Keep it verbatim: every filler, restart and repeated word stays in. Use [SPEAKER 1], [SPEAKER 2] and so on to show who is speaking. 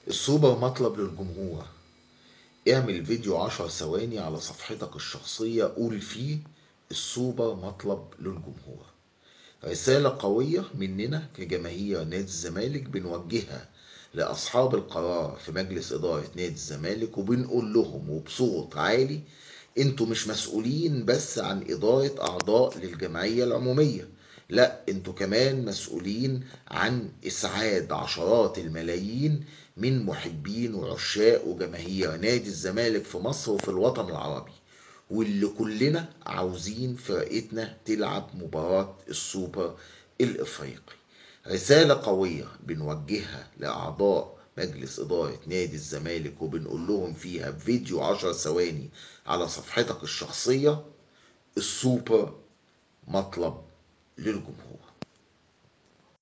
[SPEAKER 1] السوبر مطلب للجمهور. اعمل فيديو عشر ثواني على صفحتك الشخصية قول فيه السوبر مطلب للجمهور. رسالة قوية مننا كجماهير نادي الزمالك بنوجهها لأصحاب القرار في مجلس إدارة نادي الزمالك، وبنقول لهم وبصوت عالي: انتوا مش مسؤولين بس عن إدارة أعضاء للجمعية العمومية، لا انتوا كمان مسؤولين عن إسعاد عشرات الملايين من محبين وعشاق وجماهير نادي الزمالك في مصر وفي الوطن العربي، واللي كلنا عاوزين فرقتنا تلعب مباراة السوبر الإفريقي. رسالة قوية بنوجهها لأعضاء مجلس إدارة نادي الزمالك، وبنقول لهم فيها بفيديو عشر ثواني على صفحتك الشخصية: السوبر مطلب للجمهور.